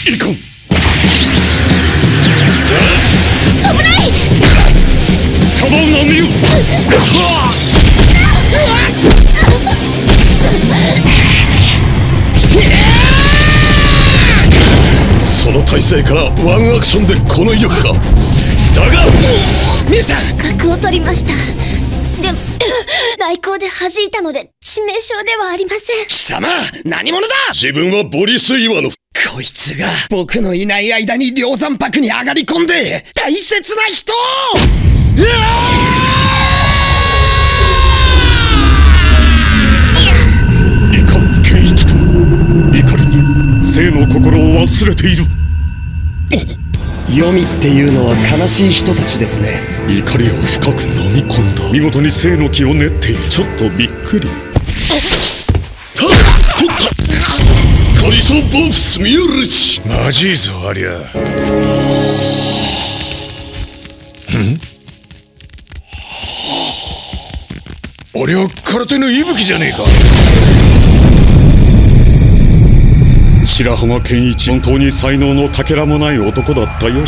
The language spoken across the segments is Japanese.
いかん。 危ない。 かばうなみよ。その体勢からワンアクションでこの威力か。だがミュウさん、 角を取りました。でも内向で弾いたので致命傷ではありません。 貴様何者だ。 自分はボリス・イワノフ。 こいつが僕のいない間に梁山泊に上がり込んで大切な人を。 いかん、ケンイチ君。怒りに生の心を忘れている。 黄泉っていうのは悲しい人たちですね。 怒りを深く飲み込んだ。見事に生の気を練っている。ちょっとびっくり。取ったカリソボフスミュルチ。マジいぞありゃ。あれは空手の息吹じゃねえか。白浜健一、本当に才能のかけらもない男だったよ。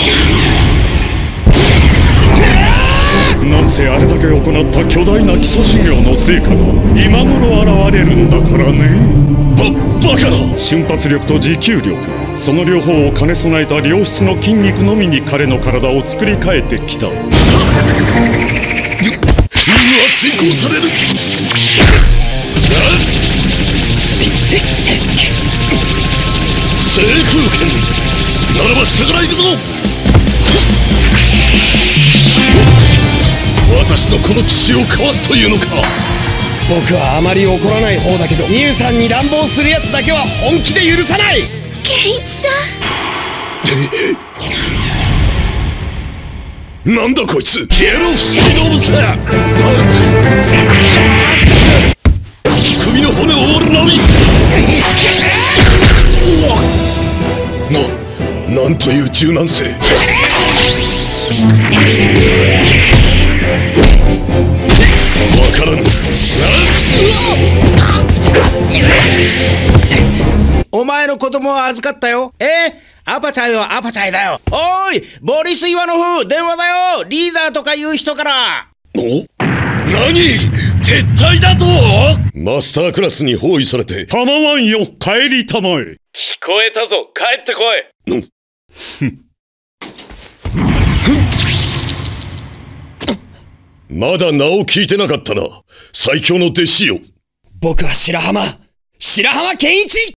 なんせあれだけ行った巨大な基礎修行の成果が今頃現れるんだからね。バカな。瞬発力と持久力、その両方を兼ね備えた良質の筋肉のみに彼の体を作り変えてきた。任務は遂行される。制空権ならば下から行くぞ。私のこの血をかわすというのか。 僕はあまり怒らない方だけど、ミュウさんに乱暴するやつだけは本気で許さない。 ケンイチさん。なんだこいつ。消えろ不思議動物だ。首の骨を折るのみ。なんという柔軟性。わからぬ。 お前の子供は預かったよ。アパチャイはアパチャイだよ。おーい、ボリス・イワノフ、電話だよ。リーダーとかいう人から。 何？撤退だと？マスタークラスに包囲されて構わんよ。帰りたまえ。 聞こえたぞ。帰ってこい。 まだ名を聞いてなかったな。最強の弟子よ。 僕は白浜健一。